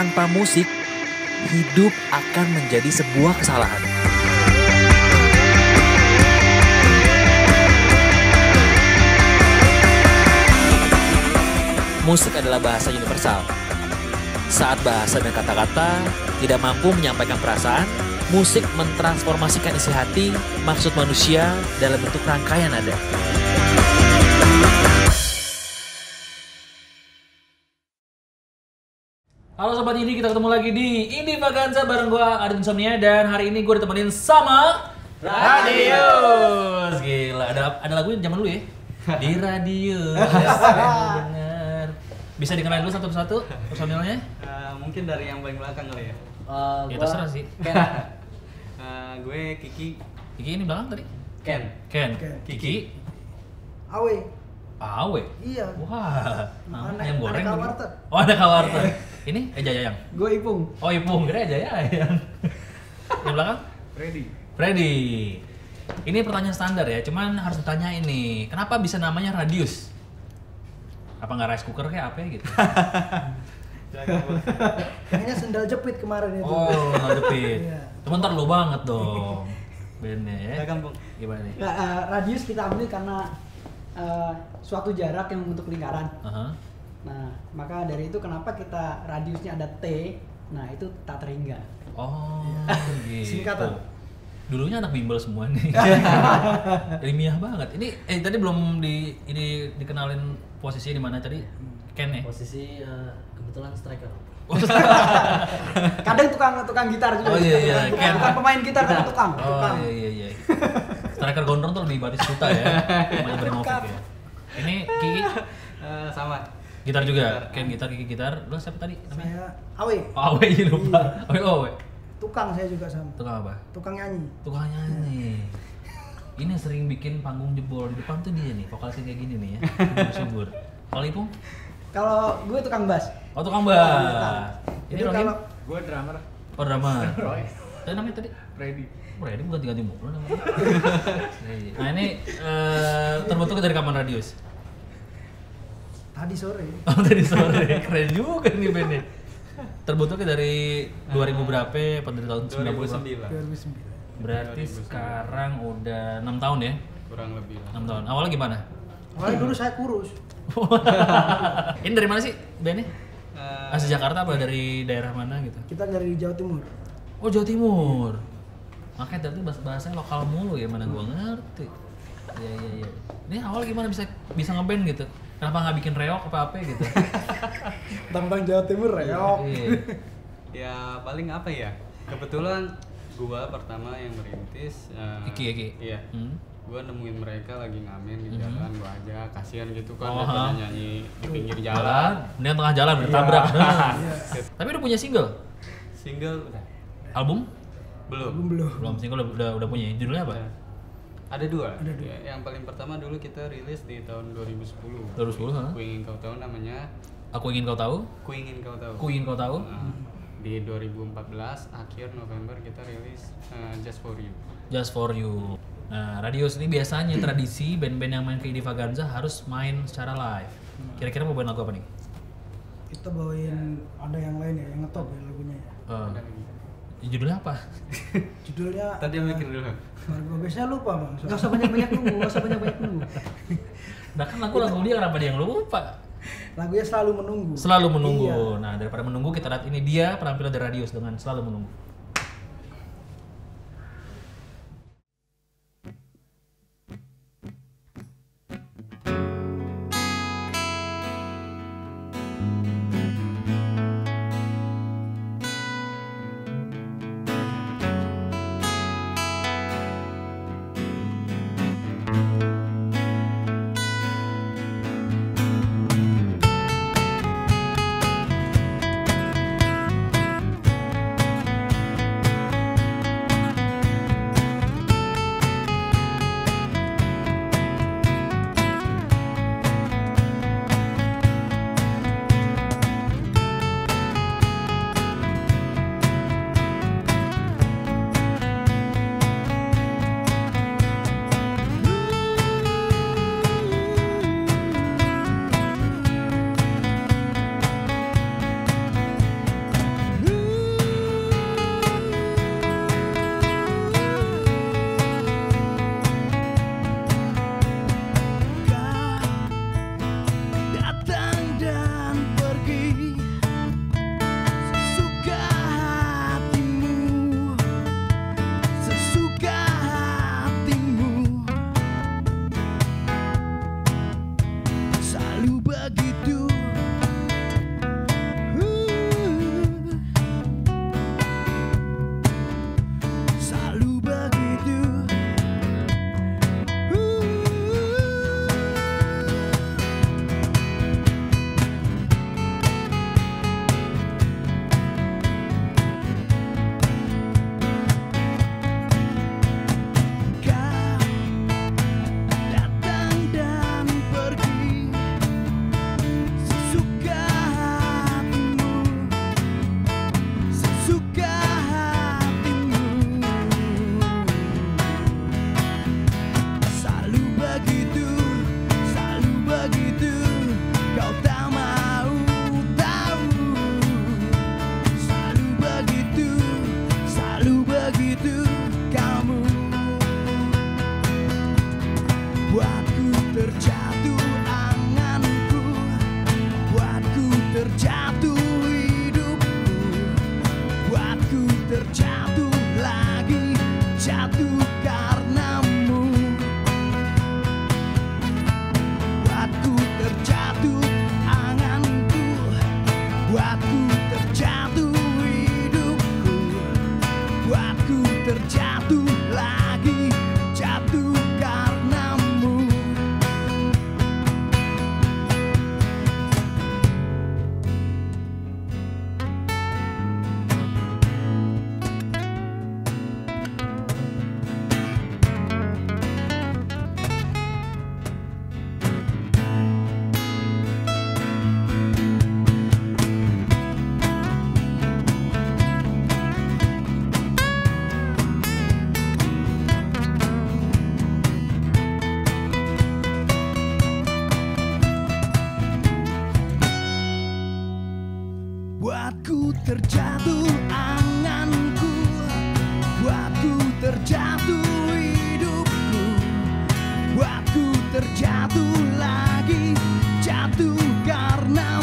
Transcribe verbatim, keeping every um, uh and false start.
tanpa musik, hidup akan menjadi sebuah kesalahan. Musik adalah bahasa universal. Saat bahasa dan kata-kata tidak mampu menyampaikan perasaan, musik mentransformasikan isi hati, maksud manusia dalam bentuk rangkaian nada. Halo Sobat Indie, kita ketemu lagi di Indie Vaganza bareng gue Adit Insomnia, dan hari ini gue ditemenin sama Radius. Gila, ada ada lagunya zaman dulu ya? Di Radius. Bener. Bisa dikenalin dulu satu-satu personilnya? Uh, mungkin dari yang paling belakang kali ya. Uh, Ya terserah sih. Ken. uh, gue Kiki. Kiki ini belakang tadi? Ken. Ken. Ken. Kiki. Awe. Awe. Iya. Wah. Nama Anak- ayam goreng. anak lagi. kawarten. Oh, ada kawarten. Ini Eja Yayang. Gue Ipung. Oh, Ipung, kira Eja Yayang. Yang belakang? Ready. Freddy. Ini pertanyaan standar ya, cuman harus ditanyain nih, kenapa bisa namanya Radius? Apa nggak rice cooker kayak apa ya gitu? Kayaknya sendal jepit kemarin itu. Oh, nggak depit. Iya. Cuman ntar lu banget dong. Bandnya ya. Silakan, Bung. Gimana nih? Nah, uh, radius kita ambil karena uh, suatu jarak yang membentuk lingkaran. Aha. Nah, maka dari itu kenapa kita radiusnya ada T, nah itu tak terhingga. Oh, gitu. Singkatan. Dulunya anak bimbel semua nih. Ilmiah banget. Ini eh tadi belum di ini dikenalin posisinya di mana tadi? Ken ya? Posisi uh, kebetulan striker. Kadang tukang tukang gitar juga. Oh iya iya, Bukan, Ken. bukan pemain gitar, tapi tukang. Oh tukang. iya iya iya. Striker gondrong tuh lebih baris juta ya. Main Ibrahimovic ya. Ini Kiki Uh, sama. gitar juga. Ken gitar, Kiki gitar. Lu siapa tadi namanya? Saya Awe. Oh, Awe iya lupa. Awe oh, Awe. Tukang saya juga sama. Tukang apa? Tukang nyanyi. Tukang nyanyi. Ini yang sering bikin panggung jebol di depan tuh dia nih, vokalisnya kayak gini nih ya. Subur. Kalau Ipung? Kalau gue tukang bass. Oh, tukang bass. Ini Jadi Rohim? kalau Gue drummer. Oh, drama. Roy. Tadi namanya tadi? Ready. Ready bukan ganti mulu namanya. Nah, ini eh, terbentuk dari kapan Radius? tadi sore. Oh, tadi sore. Keren juga nih bandnya. Terbentuknya dari dua ribu berapa? Apa dari tahun sembilan puluh? dua ribu sembilan. dua ribu sembilan. Berarti dua ribu sembilan. sekarang udah enam tahun ya? Kurang lebih lah. enam tahun. Awalnya gimana? Awalnya dulu saya kurus. Ini dari mana sih bandnya? Uh, Asli Jakarta apa dari daerah mana gitu? Kita dari Jawa Timur. Oh, Jawa Timur. Makanya tadi bahasa bahasanya lokal mulu ya, mana gua ngerti. Iya iya iya. Ini awal gimana bisa bisa ngeband gitu? Kenapa nggak bikin reok apa apa gitu? Tentang Jawa Timur reok. Iya. ya paling apa ya? Kebetulan gua pertama yang merintis. Uh, Iki ya, Ki? Iya. Hmm. Gua nemuin mereka lagi ngamen di Mhm. jalan, gua ajak, kasihan gitu kan, Oh, daripada ha. nyanyi di pinggir Jalan, jalan. mendingan tengah jalan bertabrak. Iya. Tapi udah punya single? Single udah Album? belum. Belum belum. Belum, single udah udah, udah punya. Judulnya apa? Udah. Ada dua. Ada dua. Ya, yang paling pertama dulu kita rilis di tahun dua ribu sepuluh. dua ribu sepuluh, ha? Ku ingin kau tahu namanya. Aku ingin kau tahu. Ku ingin kau tahu. Ku ingin kau tahu. Nah, di dua ribu empat belas akhir November kita rilis uh, Just for You. Just for You. Nah, Radius ini biasanya tradisi band-band yang main ke Indie Vaganza harus main secara live. Kira-kira mau bawain lagu apa nih? Kita bawain ada yang lain ya, yang ngetop ya lagunya ya. Eh, Ada lagi. judulnya apa? Judulnya Tadi eh, mikir dulu. Margo biasanya lupa bang. Gak usah banyak-banyak nunggu, gak usah banyak-banyak nunggu. Nah kan lagu lagu dia kenapa dia yang lupa? Lagunya selalu menunggu. Selalu menunggu. Iya. Nah daripada menunggu kita lihat ini dia penampilan dari Radius dengan Selalu Menunggu. terjatuh anganku, buatku terjatuh hidupku, buatku terjatuh lagi, jatuh karena